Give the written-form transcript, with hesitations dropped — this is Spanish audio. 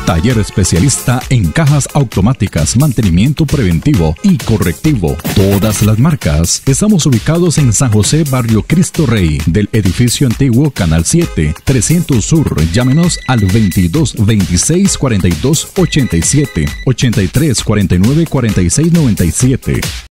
Taller especialista en cajas automáticas, mantenimiento preventivo y correctivo. Todas las marcas. Estamos ubicados en San José, barrio Cristo Rey, del edificio antiguo Canal 7, 300 Sur. Llámenos al 22 26 42 87, 83 49 46 97.